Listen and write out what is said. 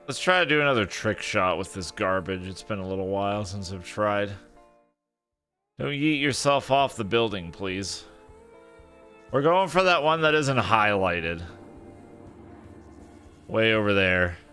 Let's try to do another trick shot with this garbage. It's been a little while since I've tried. Don't yeet yourself off the building, please. We're going for that one that isn't highlighted. Way over there.